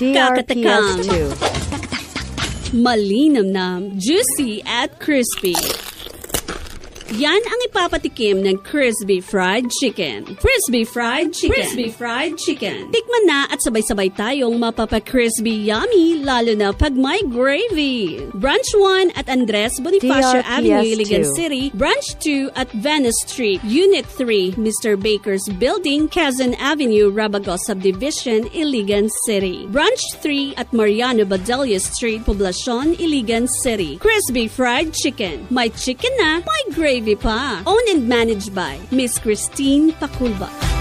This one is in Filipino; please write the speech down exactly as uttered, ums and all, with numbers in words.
D R P S two. Malinamnam, juicy at crispy. Yan ang ipapatikim ng crispy fried chicken. Crispy fried chicken. Crispy fried chicken. Tikman na at sabay-sabay tayong mapapa-crispy yummy, lalo na pag may gravy. Branch one at Andres Bonifacio Avenue, Iligan City. Branch two at Venice Street, Unit three, Mister Baker's Building, Quezon Avenue, Rabago Subdivision, Iligan City. Branch three at Mariano Badelia Street, Poblacion, Iligan City. Crispy fried chicken. May chicken na, may gravy pa. Owned and managed by Miss Christine Paculba.